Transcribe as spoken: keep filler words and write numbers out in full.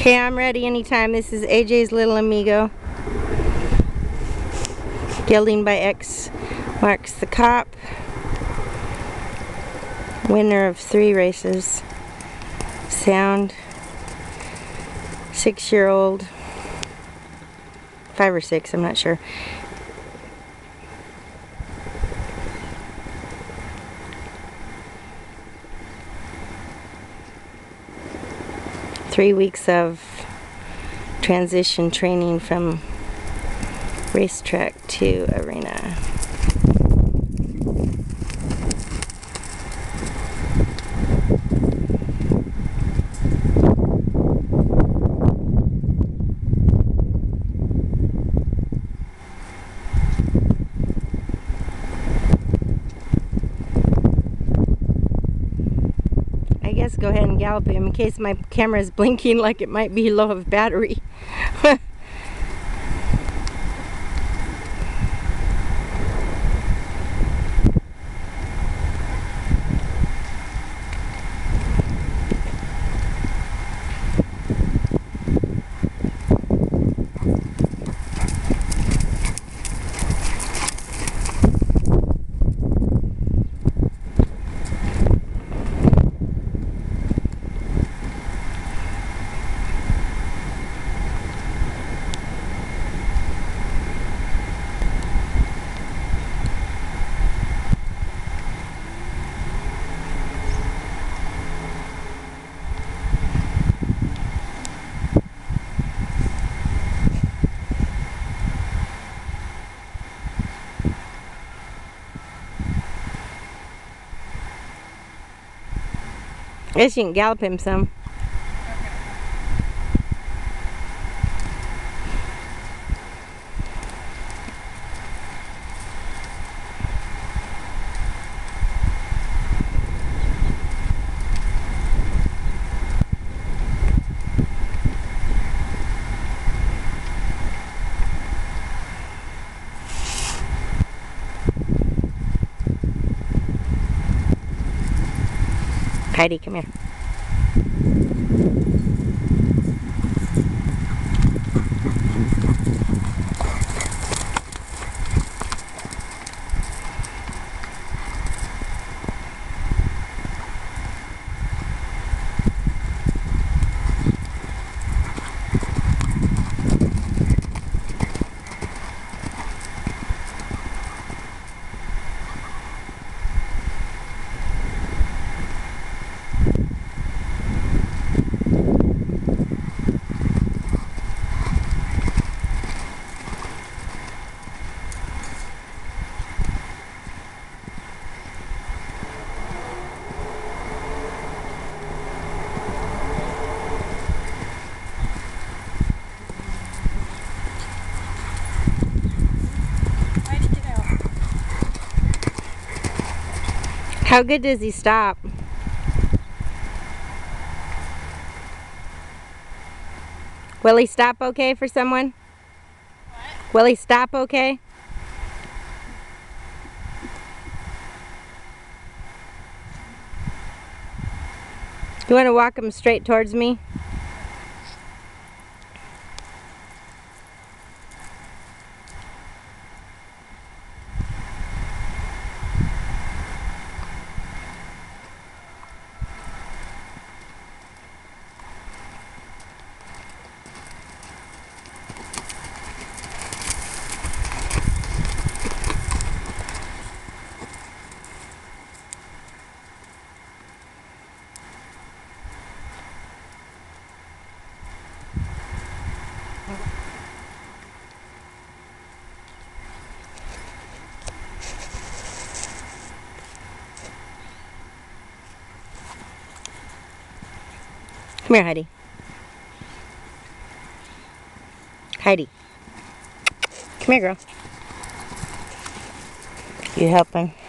Okay, I'm ready anytime. This is A J's Lil Amigo. Gelding by X marks the cop. Winner of three races. Sound. Six-year-old. Five or six, I'm not sure. Three weeks of transition training from racetrack to arena. I guess go ahead and gallop him in case my camera is blinking like it might be low of battery. I guess you can gallop him some. Heidi, come here. How good does he stop? Will he stop okay for someone? What? Will he stop okay? You want to walk him straight towards me? Come here, Heidi. Heidi. Come here, girl. You helping?